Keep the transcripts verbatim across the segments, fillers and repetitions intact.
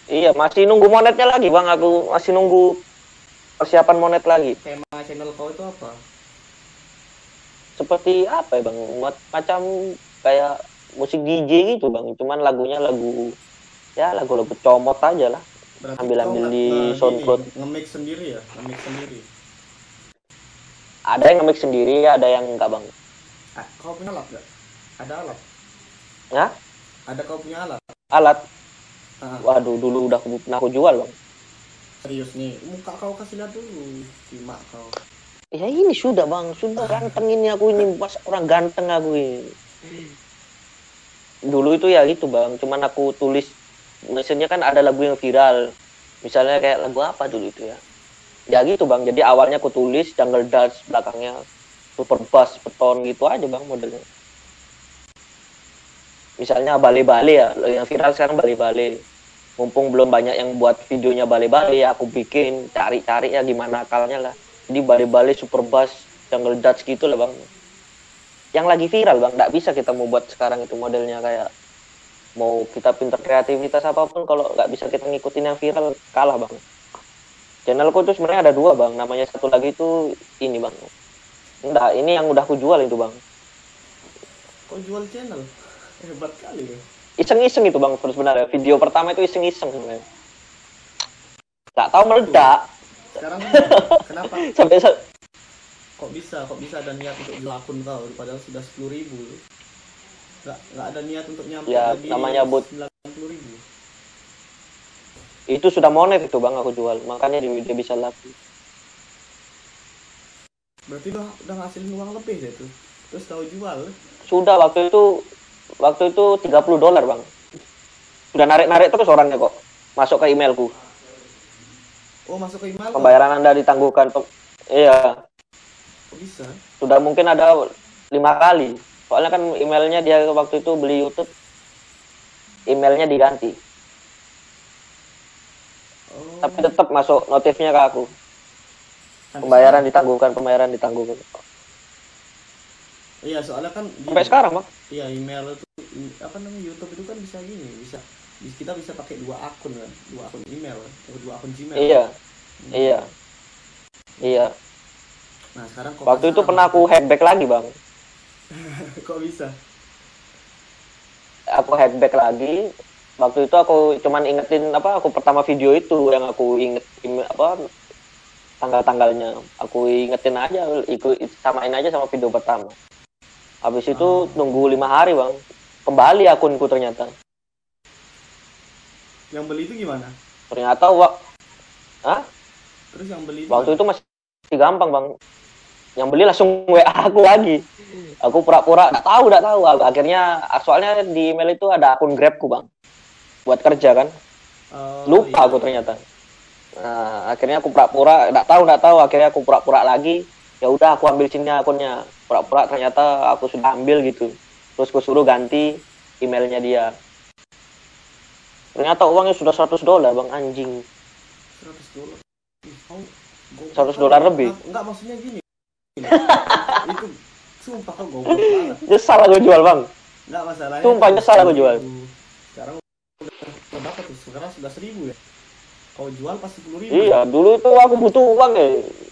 Iya, masih nunggu monetnya lagi bang. Aku masih nunggu persiapan monet lagi. Tema channel kau itu apa? Seperti apa ya bang? Macam kayak musik D J gitu bang. Cuman lagunya lagu ya lagu-lagu comot aja lah. Berarti kau Ambil-ambil nggak di nge gini, SoundCloud. nge-mix sendiri ya, nge-mix sendiri. Ada yang nge-mix sendiri, ada yang enggak bang. Ah, kau punya alat nggak? Ada alat? Ya, Ada kau punya alat? alat. Ah, Waduh, dulu udah pernah aku jual bang. serius nih, muka kau kasih lihat dulu, simak kau. Ya ini sudah bang, sudah ganteng ini aku ini pas orang ganteng aku ini. Dulu itu ya gitu bang, cuman aku tulis, misalnya kan ada lagu yang viral, misalnya kayak lagu apa dulu itu ya. Ya gitu bang, jadi awalnya aku tulis jungle dance, belakangnya super bass, beton gitu aja bang modelnya. Misalnya bale-bale ya, yang viral sekarang bale-bale. Mumpung belum banyak yang buat videonya bale-bale, ya aku bikin, cari-cari ya gimana akalnya lah. Jadi bale-bale super bass, jungle dance gitu lah bang. Yang lagi viral bang, nggak bisa kita mau buat sekarang itu modelnya kayak mau kita pinter kreativitas apapun kalau nggak bisa kita ngikutin yang viral kalah bang. Channelku tuh sebenarnya ada dua bang, namanya satu lagi itu ini bang. Enggak, ini yang udah aku jual itu bang. Kau jual channel? Hebat kali ya. Iseng-iseng itu bang sebenarnya. Video pertama itu iseng-iseng sebenarnya. Nggak tahu Tuh, meledak. sekarang kenapa? Sampai Kok bisa? Kok bisa ada niat untuk jual akun kau? Padahal sudah sepuluh ribu. Nggak, nggak ada niat untuk nyampe ya lagi namanya but sembilan puluh ribu. itu sudah monet itu bang aku jual, makanya dia, dia bisa laku. Berarti udah, udah ngasilin uang lebih deh tuh. Terus kau jual. Sudah waktu itu waktu itu tiga puluh dolar bang. Sudah narik-narik terus orangnya kok. Masuk ke emailku. Oh, masuk ke email kau? Pembayaran Anda ditangguhkan. Pem iya. Kok bisa? Sudah mungkin ada lima kali. Soalnya kan emailnya dia waktu itu beli YouTube, emailnya diganti. Tapi Oh, tetap masuk notifnya ke aku. sampai Pembayaran sekarang? ditangguhkan, pembayaran ditangguhkan. Iya, soalnya kan Sampai gini. sekarang bang. Iya, email itu apa namanya, YouTube itu kan bisa gini, bisa kita bisa pakai dua akun kan, dua akun email kan, dua akun Gmail kan. Iya, Hmm. iya, iya. Nah, sekarang kok Waktu itu sama pernah aku tuh. hackback lagi bang. Kok bisa? Aku hackback lagi. Waktu itu aku cuman ingetin apa aku pertama video itu yang aku inget apa tanggal-tanggalnya. Aku ingetin aja, ikut samain aja sama video pertama. Habis itu Oh, nunggu lima hari bang. Kembali akunku ternyata. yang beli itu gimana? Ternyata wak, Hah? Terus yang beli itu Waktu gimana? itu masih gampang bang. Yang beli langsung W A aku lagi. Aku pura-pura nggak tahu, nggak tahu. Akhirnya soalnya di email itu ada akun Grabku bang, buat kerja kan. Oh Lupa iya aku iya. ternyata. Nah, akhirnya aku pura-pura nggak tahu, nggak tahu. Akhirnya aku pura-pura lagi. Ya udah, aku ambil sini akunnya. Pura-pura ternyata aku sudah ambil gitu. Terus aku suruh ganti emailnya dia. Ternyata uangnya sudah seratus dolar bang, anjing. Seratus dolar. Ih, kau goblok seratus kali dolar kau. lebih. Kenapa? Enggak, maksudnya gini. Itu sumpah kau goblok banget. Nyesal aku jual bang. Enggak, masalahnya Sumpah kan nyesal sepuluh aku jual. ribu. Sekarang udah berapa tuh? Sekarang sudah seribu ya. Kau jual pas sepuluh ribu ya. Iya, dulu itu aku butuh uang ya.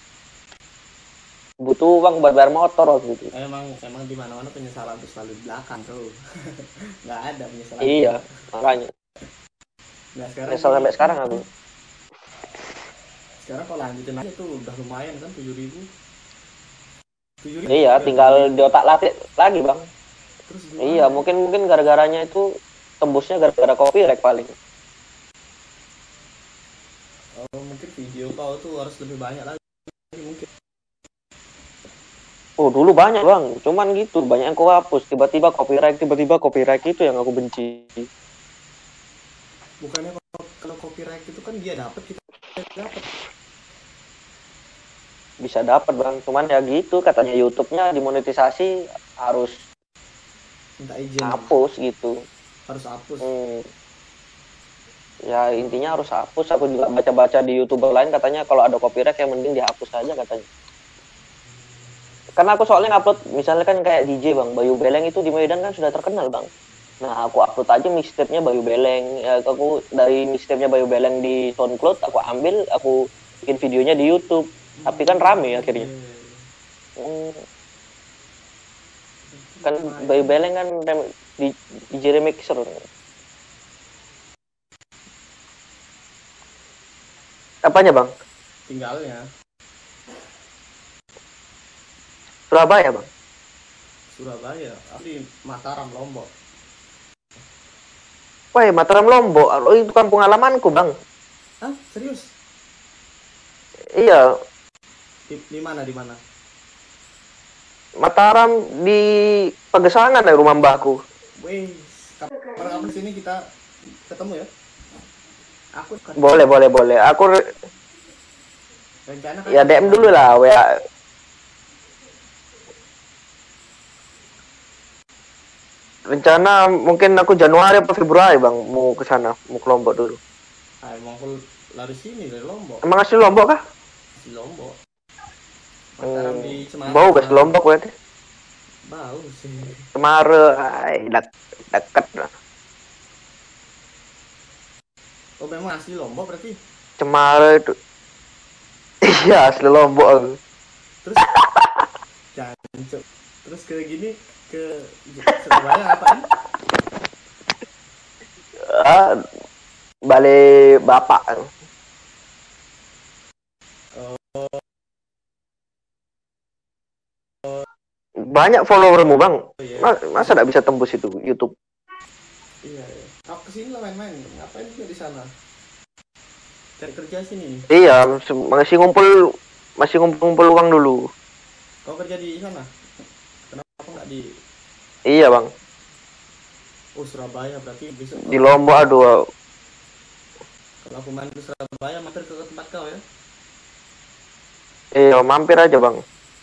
Butuh uang buat bayar motor waktu itu. Emang emang di mana-mana penyesalan tuh selalu di belakang tuh. Nggak ada penyesalan di Iya, depan. makanya. Nah, sekarang Nyesal gini, sampai sekarang aku. sekarang kalau lanjutin aja tuh udah lumayan kan, tujuh ribu. tujuh ribu Iya, ya, tujuh tinggal ribu. di otak latih lagi bang. Terus Iya, gimana ya? mungkin mungkin gara-garanya itu tembusnya gara-gara copyright paling. Oh, mungkin video kau tuh harus lebih banyak lagi mungkin. Oh, dulu banyak bang, cuman gitu banyak yang aku hapus. Tiba-tiba copyright, tiba-tiba copyright itu yang aku benci. Bukannya kalau, kalau copyright itu kan dia dapat, kita dapat. Bisa dapat bang, cuman ya gitu katanya YouTube-nya dimonetisasi harus Minta izin, hapus gitu. harus hapus. Hmm. Ya intinya harus hapus. Aku juga baca-baca di YouTuber lain katanya kalau ada copyright yang mending dihapus aja katanya. Karena aku soalnya ngupload misalnya kan kayak D J bang, Bayu Beleng itu di Medan kan sudah terkenal bang. Nah, aku upload aja mixtape-nya Bayu Beleng. Ya, aku dari mixtape-nya Bayu Beleng di SoundCloud, aku ambil, aku bikin videonya di YouTube. Tapi kan rame Hmm, akhirnya. iya, iya. Hmm, Berarti kan Bayu lumayan. Beleng kan rem- di, di D J Remixer. Apanya bang? Tinggalnya Surabaya bang? Surabaya, aku di Mataram, Lombok. Wah, Mataram Lombok. Oh, itu kampung halamanku bang. Hah, serius? Iya, Di, di mana, di mana? Mataram di Pagesangan ya rumah mbakku. Wih, kapan-kapan sini kita ketemu ya. Aku kan Boleh, boleh, boleh. Aku re- rencana kan ya mau D M dulu lah, W A. Rencana mungkin aku Januari atau Februari bang mau ke sana, mau ke Lombok dulu. ah, emang aku lari sini dari Lombok. Emang asli Lombok kah? Di Lombok. Mataram Hmm, di Semarang, bau guys Semarang. Lombok berarti. Bau sih. Semarang, ay, dek, deket lah. Oh, memang asli Lombok berarti. Cemara itu. Iya asli Lombok aku. Terus jancuk. Terus ke gini ke Surabaya ngapain? Ah, balik bapak. Oh, Banyak followermu bang. iya. Ma- Masa tidak bisa tembus itu YouTube? Iya, iya. Aku kesini lah main-main. Ngapain juga di sana? Cari kerja sini. Iya, masih ngumpul, masih ngumpul-ngumpul uang dulu. Kau kerja di sana? Kenapa nggak di Iya bang, Oh, Surabaya? Berarti besok di kalau Lombok aduh. kalau aku main ke Surabaya mampir ke tempat kau ya. Iya mampir aja bang.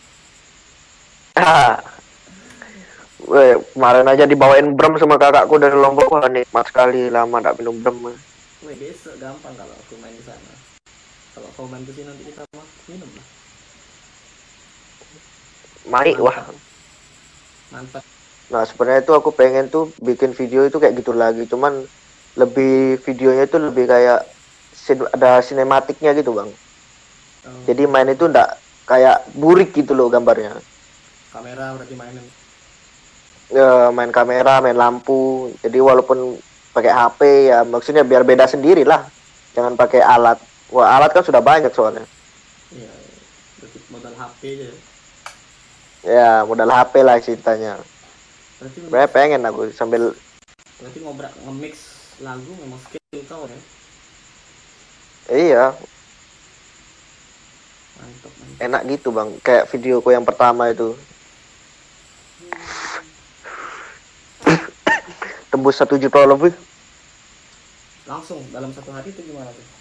Weh, kemarin aja dibawain brem sama kakakku dari Lombok, wah nikmat sekali, lama tak minum brem. Wih, besok gampang kalau aku main di sana. Kalau kau main ke sini nanti kita mau minum lah. Mari, wah. Mantap. Mantap. Nah sebenarnya itu aku pengen tuh bikin video itu kayak gitu lagi, cuman lebih videonya itu lebih kayak sin- ada sinematiknya gitu bang. Oh, Jadi main itu ndak kayak burik gitu loh gambarnya. kamera berarti mainin. Ya, main kamera, main lampu. Jadi walaupun pakai H P ya maksudnya biar beda sendiri lah. Jangan pakai alat. Wah alat kan sudah banyak soalnya. Iya, berarti modal H P aja. Ya. Ya modal H P lah ceritanya. Berarti Sebenarnya pengen aku sambil berarti ngobrak nge-mix lagu memang skill kau ya. iya Mantap, mantap. enak gitu bang. Kayak videoku yang pertama itu tembus satu juta lebih. Langsung dalam satu hari itu gimana tuh?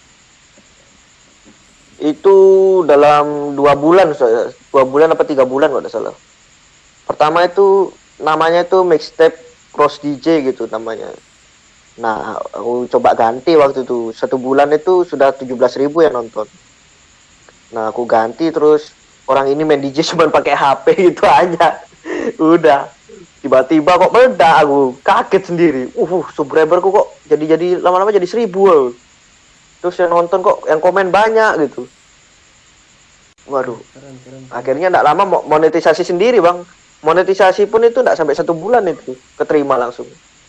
Itu dalam dua bulan, so- dua bulan apa tiga bulan kalau tidak salah. Pertama itu namanya itu mixtape cross D J gitu namanya. Nah, aku coba ganti waktu itu. Satu bulan itu sudah tujuh belas ribu yang nonton. Nah, aku ganti terus orang ini main D J cuma pakai H P gitu aja. Udah. Tiba-tiba kok meledak aku. Kaget sendiri. Uh, subscriberku kok jadi-jadi lama-lama jadi seribu. Loh. Terus yang nonton kok yang komen banyak gitu. Waduh. Keren, keren. Akhirnya enggak lama mo- monetisasi sendiri, Bang. Monetisasi pun itu enggak sampai satu bulan itu. Keterima langsung.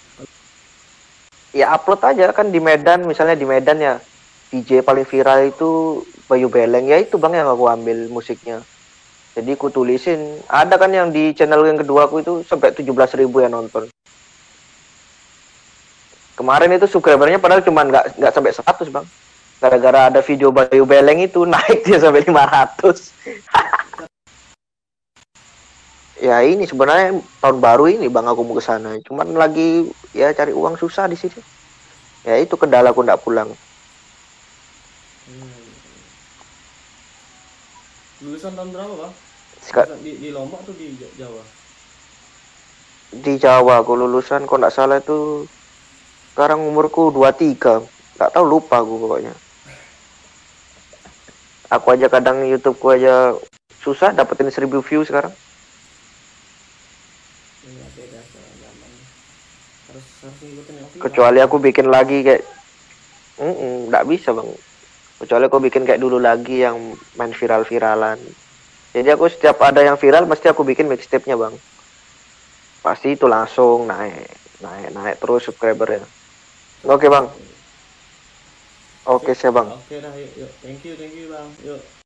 Ya upload aja kan di Medan, misalnya di Medan ya D J paling viral itu Bayu Beleng, ya itu bang yang aku ambil musiknya. Jadi aku tulisin, ada kan yang di channel yang kedua aku itu sampai tujuh belas ribu yang nonton. Kemarin itu subscribernya padahal cuma nggak nggak sampai seratus bang. Gara-gara ada video Bayu Beleng itu naik dia sampai lima ratus. Ya ini sebenarnya tahun baru ini bang aku mau ke sana. Cuman lagi ya cari uang susah di sini. Ya itu kendala aku nggak pulang. Hmm. Lulusan tahun berapa bang? Seka- Lulusan di, di Lombok atau di Ja- Jawa? Di Jawa aku lulusan kok nggak salah itu sekarang umurku dua puluh tiga. Nggak tahu lupa aku pokoknya. Aku aja kadang YouTubeku aja susah dapetin seribu view sekarang. Iya, beda soal zaman. Harus harus ngikutin yang viral. Kecuali aku bikin lagi kayak, nggak bisa bang. Kecuali aku bikin kayak dulu lagi yang main viral-viralan. Jadi aku setiap ada yang viral mesti aku bikin mixtape-nya bang. Pasti itu langsung naik, naik, naik terus subscribernya. Oke bang. Oke, Oke, saya bang. oke dah, yuk, yuk. Thank you, thank you bang. Yuk.